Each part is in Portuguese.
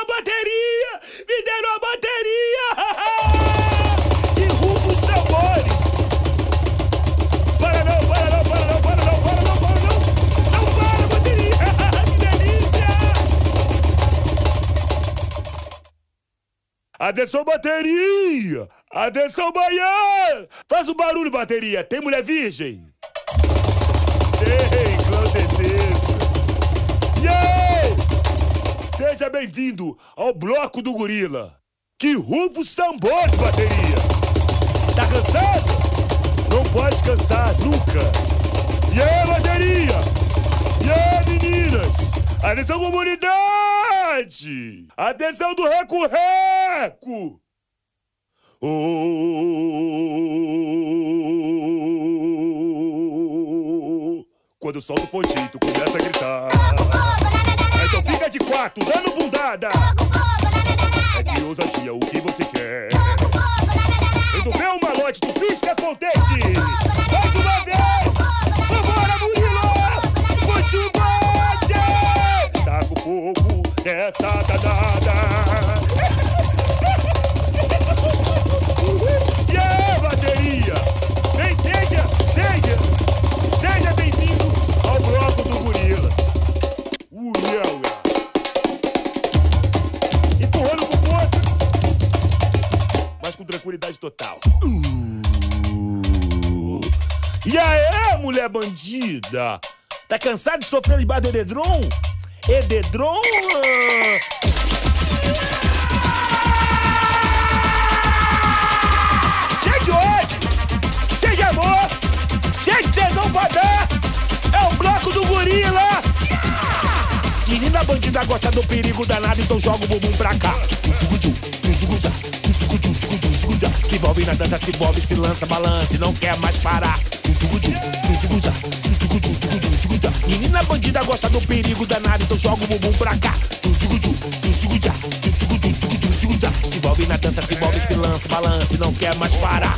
a bateria! Me deram a bateria! E rufa os tambores! Para não, para não, para não, para não, para não, para não! Não para, bateria! Que delícia! Atenção, bateria! Atenção, Bahia! Faz um barulho, bateria! Tem mulher virgem? Tem, com certeza! Yeah! Seja bem-vindo ao Bloco do Gorila! Que rufa os tambores, bateria! Tá cansado? Não pode cansar nunca! Yeah, bateria! Yeah, meninas! Atenção, comunidade! Atenção do Reco-Reco! Quando solta o pontinho, tu começa a gritar. Então fica de quatro, dando bundada. É de ousadia o que você quer. Então vê um malote, tu pisca contente. Mais uma vez. Vambora, Murilo. Puxa o bote. Taca o fogo nessa danada. Yeah, bateria! Seja bem-vindo ao Bloco do Gorila. Empurrando com força, mas com tranquilidade total. E aí, mulher bandida? Tá cansado de sofrer debaixo do edredom? Edredom? Cheio de ódio, cheio de amor, cheio de tesão pra dar. É o Bloco do Gorila. Menina bandida gosta do perigo danado, então joga o bumbum pra cá. Se envolve na dança, se envolve, se lança, balance, não quer mais parar. Menina bandida gosta do perigo danado, então joga o bumbum pra cá. Se envolve na dança, se envolve, se lança, balance, não quer mais parar.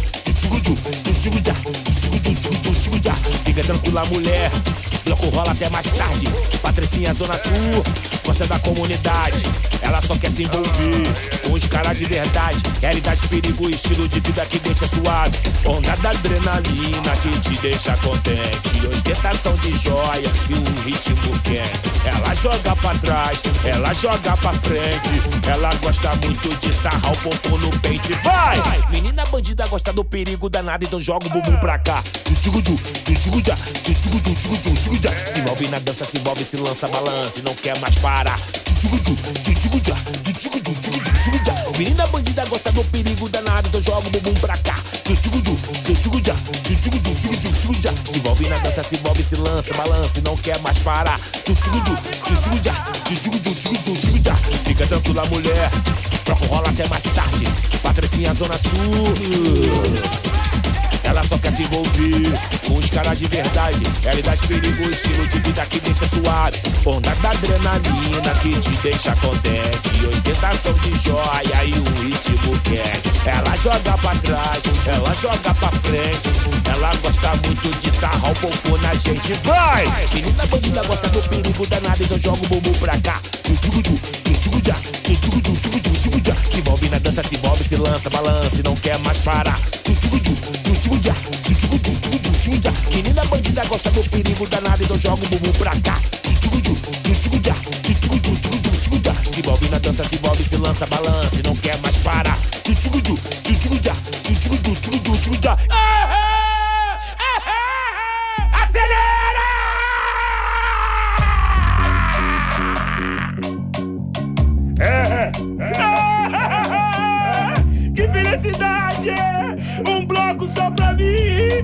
Fica tranquila, mulher, bloco rola até mais tarde. Patricinha, Zona Sul, gosta da comunidade. Ela só quer se envolver com os caras de verdade. Realidade, perigo, estilo de vida que deixa suave. Onda da adrenalina que te deixa contente. Ostentação de joia e um ritmo quente. Ela joga pra trás, ela joga pra frente. Ela gosta muito de sarrar o popô no pente. Vai! Menina bandida gosta do perigo danado, então joga o bumbum pra cá. Se envolve na dança, se envolve, se lança, balance, não quer mais parar. Menina bandida gosta do perigo danado, então joga o bumbum pra cá. Se envolve na dança, se envolve, se lança, balance, não quer mais parar. Fica tranquila, mulher, troca rola até mais tarde. Patricinha, Zona Sul, ela só quer se envolver com os caras de verdade. Realidade, perigo, estilo de vida que deixa suave. Onda da adrenalina que te deixa contente. Ostentação de joia e um ritmo quente. Ela joga pra trás, ela joga pra frente. Ela gosta muito de sarrar o popô na gente. Vai! Menina bandida gosta do perigo danado, então joga o bumbum pra cá. Se envolve na dança, se envolve, se lança, balance, não quer mais parar. Menina bandida gosta do perigo danado, então joga o bumbum pra cá. Se envolve na dança, se envolve, se lança, balance, não quer mais parar. Acelera! Que felicidade! Um bloco só pra mim!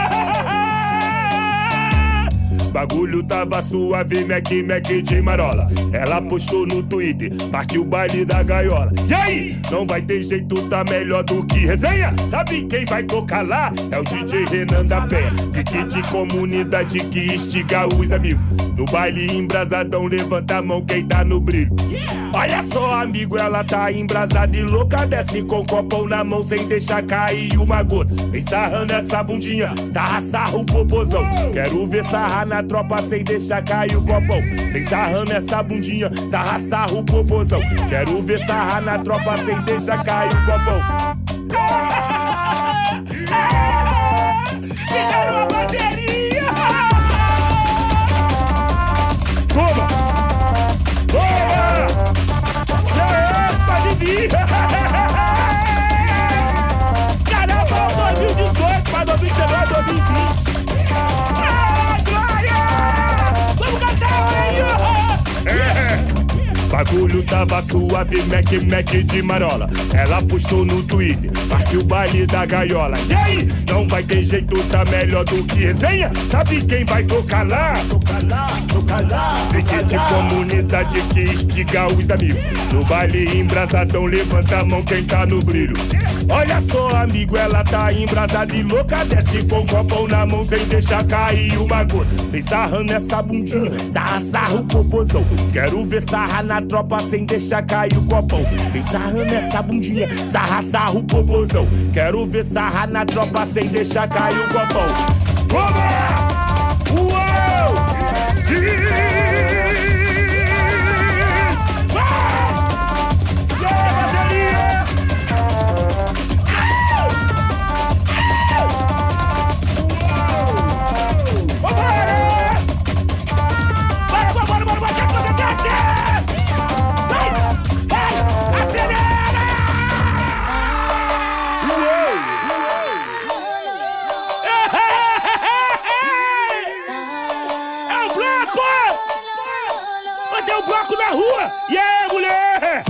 Bagulho tava suave, Mac de marola. Ela postou no Twitter, partiu o baile da gaiola. E aí? Não vai ter jeito, tá melhor do que resenha? Sabe quem vai tocar lá? É o DJ Renan da Penha. Fique de comunidade que instiga os amigos. No baile embrasadão, levanta a mão quem tá no brilho. Olha só, amigo, ela tá embrasada e louca. Desce com o copão na mão sem deixar cair uma gota. Vem sarrando essa bundinha, sarra o popozão. Quero ver sarrar na tropa sem deixar cair o copão. Vem sarrando essa bundinha, sarra o popozão. Quero ver sarrar na tropa sem deixar cair o copão. Fica numa bateria. Toma! Toma! Pode vir! Caramba, 2018 pra 2019, 2020. Glória! Vamos cantar aí! Bagulho tava suave, Mac de marola. Ela postou no Twitter, partiu o baile da gaiola. E aí? Não vai ter jeito, tá melhor do que resenha? Sabe quem vai tocar lá? Tocar lá, tocar lá. Pique de comunidade que instiga os amigos. No baile embrasadão, levanta a mão quem tá no brilho. Olha só, amigo, ela tá embrasada e louca. Desce com o copão na mão sem deixar cair uma gota. Vem sarrando essa bundinha, sarra o popozão. Quero ver sarra na tropa sem deixar cair o copão. Vem sarrando essa bundinha, sarra o popozão. Quero ver sarra na tropa sem deixar cair o copão. Toma! Uou! E aí, mulher?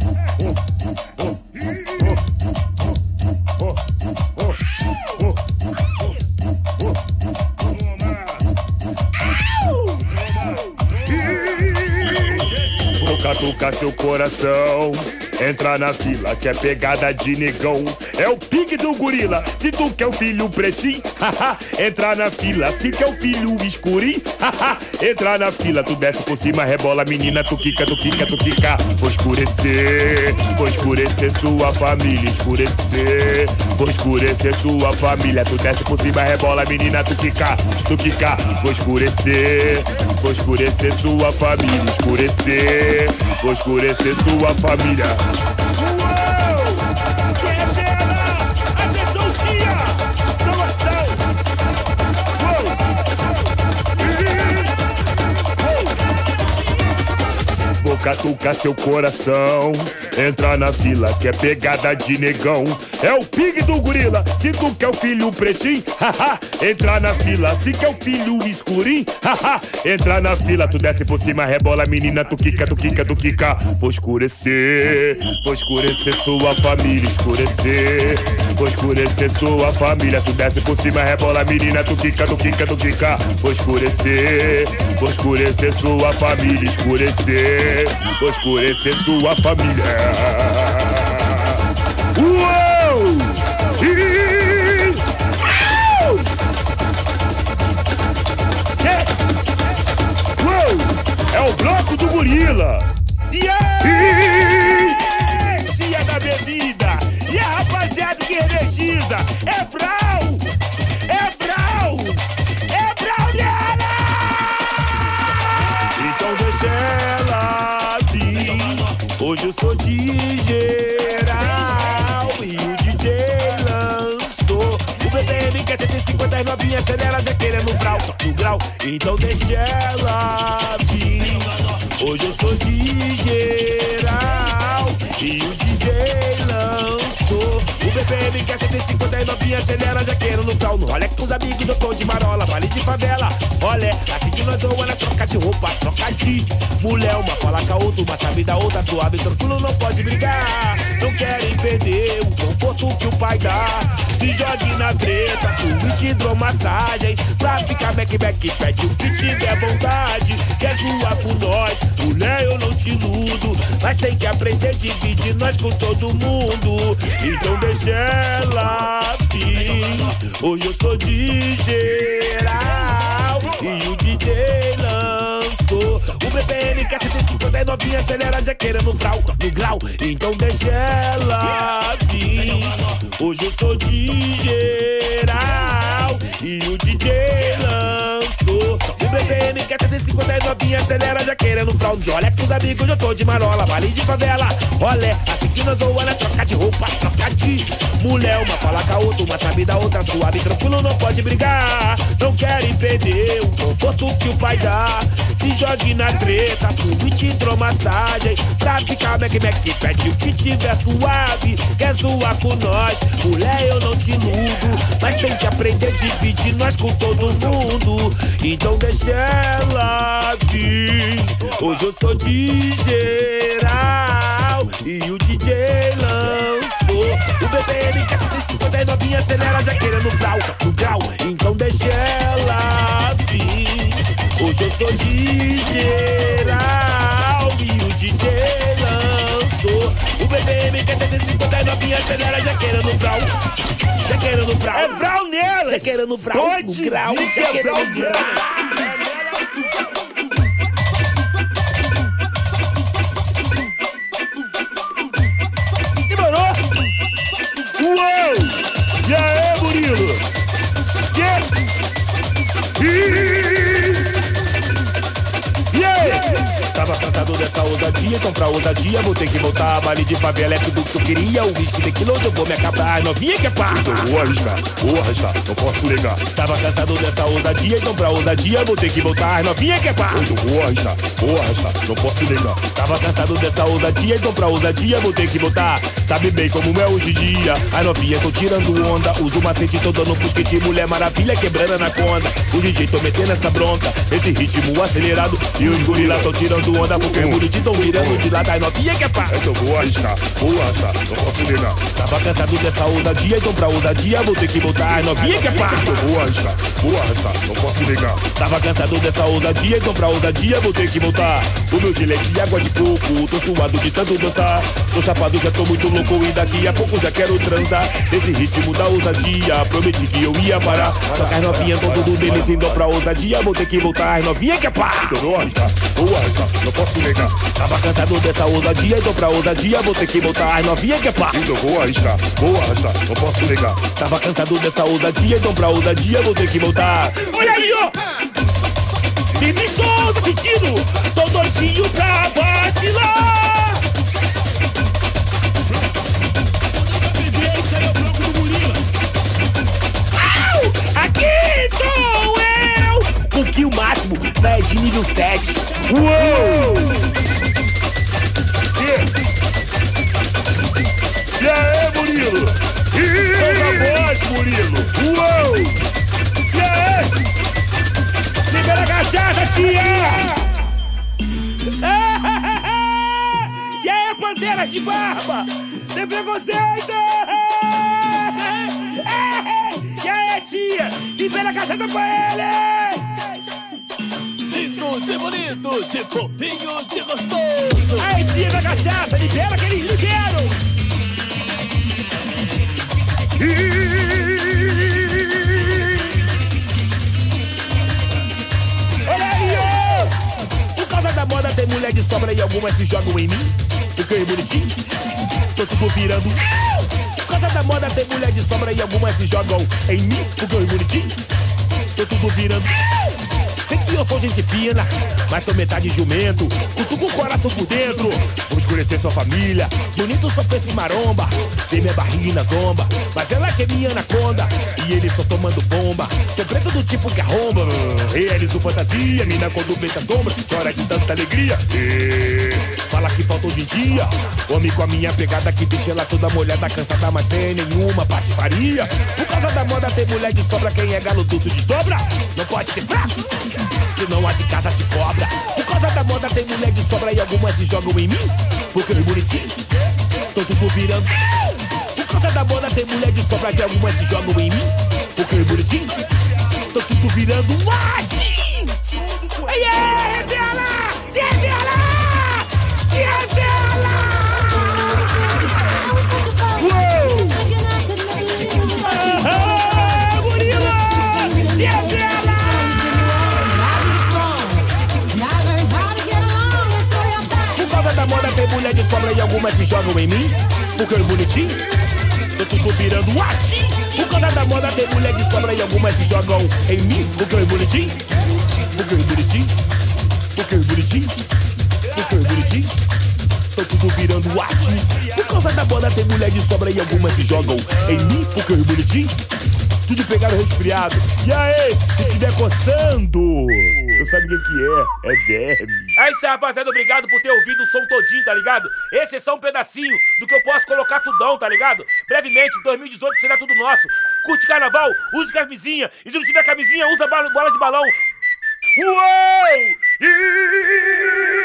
Vou catucar seu coração. Entra na fila, que é pegada de negão. É o pique do gorila. Se tu quer o filho pretinho, haha, entra na fila. Se quer o filho escurinho, haha, entra na fila. Tu desce por cima, rebola, menina, tu quica, tu quica, tu quica. Vou escurecer sua família, escurecer. Vou escurecer sua família. Tu desce por cima, rebola, menina, tu quica, tu quica. Vou escurecer sua família, escurecer. Vou escurecer sua família. Vou catucar seu coração. Entra na fila, que é pegada de negão. É o pig do gorila. Se tu quer o filho pretinho, haha, entra na fila. Se quer o filho escurinho, haha, entra na fila. Tu desce por cima, rebola, menina, tu quica, tu quica, tu quica. Vou escurecer sua família, escurecer. Vou escurecer sua família. Tu desce por cima, rebola, menina, tu quica, tu quica, tu quica. Vou escurecer sua família, escurecer. Vou escurecer sua família. Uou! Uou! É o bloco do gorila. Tia da bebida. E a rapaziada que energiza. É Vral! É Vral! É Vral dela! Então deixa ela vir. Hoje eu sou de geral e o DJ lançou o BPM, quer 150 e novinha acelera, já querendo Vral no grau. Então deixa ela vir. Hoje eu sou de geral e o DJ lançou o BPM, quer 150 e novinha acelera, já querendo Vral. No rolê com os amigos eu tô de marola, vale de favela. Olha, assim que nós vamos, ela troca de roupa, troca de mulher. Uma fala com a outra, uma sabe da outra, suave, tranquilo, não pode brigar. Não querem perder o conforto que o pai dá. Se jogue na treta, suíte hidromassagem. Pra ficar back, pede o que tiver vontade. Quer zoar com nós, mulher, eu não te iludo. Mas tem que aprender a dividir nós com todo mundo. Então deixa ela vir. Hoje eu sou de geral e o DJ lançou o BPM, quer 150 e novinha acelera, já querendo Vral no grau. Então deixa ela vir. Hoje eu sou de geral e o DJ lançou o BPM. querendo fraude. Olha com os amigos, eu tô de marola, baile de favela. Olé, assim que nós zoamos, é troca de roupa, troca de mulher. Uma fala com a outra, uma sabe da outra, suave, tranquilo, não pode brigar. Não querem perder o conforto que o pai dá. Se jogue na treta, suíte, hidromassagem. Pra ficar Mac, pede o que tiver suave. Quer zoar com nós, mulher, eu não te iludo. Mas tem que aprender a dividir nós com todo mundo. Então deixa ela vir. Hoje eu sou de geral e o DJ lançou o BPM que é 150 e novinha acelera já querendo no grau. Então deixa ela vir. Hoje eu sou de geral e o DJ lançou o BPM que é 150 e novinha acelera já querendo grau. Já querendo frau. É frau nela. Já querendo frau. Pode no grau. Já querendo frau. Demorou? Uou! E aí, Murilo? E aí? Tava cansado dessa ousadia, então pra ousadia vou ter que voltar. Baile de favela é tudo que eu queria. O whisky tequila onde eu vou me acabar. Novinha que é pá. Então vou arriscar, não posso negar. Tava cansado dessa ousadia, então pra ousadia vou ter que voltar. Novinha que é pá. Então vou arriscar, não posso negar. Tava cansado dessa ousadia, então pra ousadia vou ter que voltar. Sabe bem como é hoje em dia. As novinhas tô tirando onda. Uso macete, tô dando fusquete. Mulher maravilha quebrando na conda. O DJ tô metendo essa bronca. Esse ritmo acelerado. E os gorila tão tirando onda. Porque os bonitinhos tão virando de lado. As novinhas que é pá. Então vou arriscar, não posso negar. Tava cansado dessa ousadia, então pra ousadia vou ter que voltar. As novinhas que é pá. Então vou arriscar, não posso negar. Tava cansado dessa ousadia, então pra ousadia vou ter que voltar. O meu gilete de água de coco, tô suado de tanto dançar. Tô chapado, já tô muito louco e daqui a pouco já quero transar. Nesse ritmo da ousadia, prometi que eu ia parar. Só que as novinhas tão tudo deles, então pra ousadia vou ter que voltar. As novinhas que é pá. Então vou arriscar, não posso negar. Tava cansado dessa ousadia, então pra ousadia vou ter que voltar. As novinhas que é pá. Então vou arriscar, não posso negar. Tava cansado dessa ousadia, então pra ousadia vou ter que voltar. Olha aí, ó! E me estou sentindo, tô doidinho pra vacilar. Esse aí é o bloco do Murilo. Au! Aqui sou eu! O kill máximo, é de nível 7. Uou! E aí, Murilo? Solta a voz, Murilo! Uou! E aí? Libera a cachaça, tia! E aí, pantera de barba? Tem preconceito? E aí, tia? Libera a cachaça pra ele! Lindo de bonito, de fofinho, de gostoso. Aí, tia da cachaça, libera que eles liberam! Olha aí, ó! Por causa da moda tem mulher de sobra e algumas se jogam em mim. Fiquei bonitinho, tô tudo virando. Por causa da moda tem mulher de sobra e algumas se jogam em mim. Fiquei bonitinho, tô tudo virando. Sei que eu sou gente fina, mas sou metade jumento. Cutuco o coração por dentro, vou escurecer sua família. Bonito só pensa em maromba, tem minha barriga na zomba. Mas ela que é minha anaconda, e ele só tomando bomba. Sou preto do tipo que arromba, realizo fantasia. Mina quando pensa sombra, chora de tanta alegria. Fala que falta hoje em dia, homem com a minha pegada que deixa ela toda molhada, cansada, mas sem nenhuma patifaria. Por causa da moda tem mulher de sobra, quem é galo tudo se desdobra. Não pode ser fraco, senão a de casa te cobra. Por causa da moda tem mulher de sobra e algumas se jogam em mim. Porque eu bonitinho, tô tudo virando. Por causa da moda tem mulher de sobra e algumas se jogam em mim. Porque eu bonitinho, tô tudo virando. Aí é, revela! Se revela! Se revela! Uou! Murilo! Se revela! Por causa da moda tem mulher de sobra e algumas se jogam em mim. Porque eu bonitinho, tô tudo virando atim. Por causa da moda tem mulher de sobra e algumas se jogam em mim. Porque eu bonitinho, porque eu bonitinho, porque eu bonitinho. virando arte. Por causa da moda tem mulher de sobra e algumas se jogam em mim porque eu bonitinho. Tudo pegaram resfriado. E aí, se tiver coçando, tu sabe o que é? É verme. É isso aí, rapaziada. Obrigado por ter ouvido o som todinho, tá ligado? Esse é só um pedacinho do que eu posso colocar tudão, tá ligado? Brevemente, 2018 será tudo nosso. Curte carnaval, use camisinha. E se não tiver camisinha, usa bola de balão. Uou!